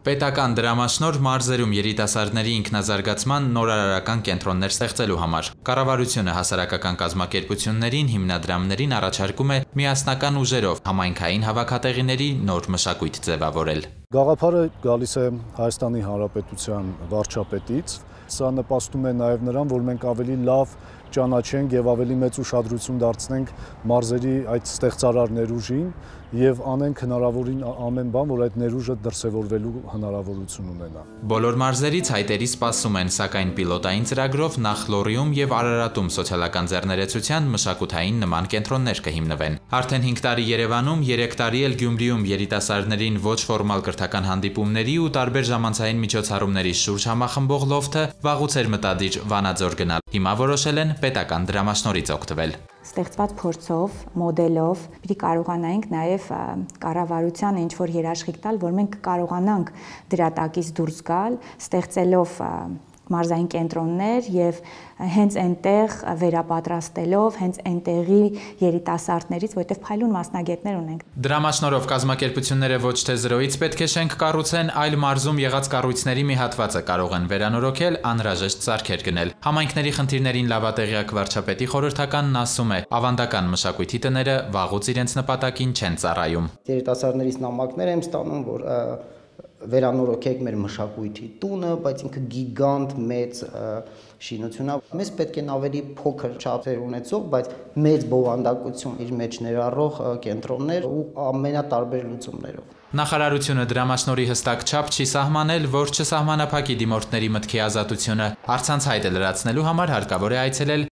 Պետական դրամաշնոր մարզերում երիտասարդների ինքնազարգացման նորարարական կենտրոններ ստեղծելու համար կառավարությունը հասարակական կազմակերպություններին, հիմնադրամներին առաջարկում է միասնական ուժերով համայնքային հավաքատեղիների նոր մշակույթ ձևավորել։ Գաղափարը գալիս է Հայաստանի Հանրապետության վարչապետից։ Սա նպաստում է նաև նրան, որ մենք ավելի լավ ճանաչենք եւ ավելի մեծ ուշադրություն դարձնենք մարզերի այդ ստեղծարար ներուժին եւ անենք հնարավորին ամեն բան, որ այդ ներուժը դրսեւորվելու հնարավորություն ունենա։ Բոլոր մարզերից հայտերի սպասում են, սակայն պիլոտային ծրագրով նախ Լոռիում եւ Արարատում սոցիալական ձեռներեցության մշակութային նման կենտրոններ կհիմնվեն։ Արդեն 5 տարի Երևանում, 3 տարի էլ Գյումրիում երիտասարդներին ոչ ֆորմալ կրթական հանդիպումների ու տարբեր ժամանցային միջոցառումների շուրջ համախմբող լոֆթը վաղուց էր մտադիր Վանաձոր գնալ։ Հիմա որոշել են պետական դրամաշնորհից օգտվել։ Ստեղծված փորձով, մոդելով պիտի կարողանայինք նաև կառավարությանը ինչ-որ երաշխիք տալ, որ մենք կարողանանք դրա տակից դուրս գալ, ստեղծելով մարզային կենտրոններ եւ հենց այնտեղ վերապատրաստելով հենց այնտեղի երիտասարդներից, որովհետեւ փայլուն մասնագետներ ունենք։ Դրամաշնորհով կազմակերպությունները ոչ թե զրոյից պետք է շենք կառուցեն, այլ մարզում եղած կառույցների մի հատվածը կարող են վերանորոգել, անհրաժեշտ սարքեր գնել։ Համայնքների խնդիրներին լավատեղյակ վարչապետի խորհրդականն ասում է, ավանդական մշակույթի տները վաղուց իրենց նպատակին չեն ծառայում։ Երիտասարդներից նամակներ եմ ստանում, որ վերանորոգեք մեր մշակույթի տունը, բայց ինքը գիգանտ մեծ շինություն է։ Մեզ պետք են ավելի փոքր չափեր ունեցող, բայց մեծ բովանդակություն իր մեջ ներառող կենտրոններ ու ամենատարբեր լուծումներով։ Նախարարությունը դրամաշնորհի հստակ չափ չի սահմանել, որ չսահմանափակի դիմորդների մտքի ազատությունը։ Առցանց հայտը լրացնելու համար հարկավոր է այցելել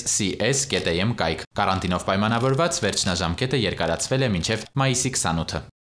ESCS.am կայք։ Կարանտինով պայմանավորված վերջնաժամկետը երկարացվել է մինչև մայիսի 28-ը։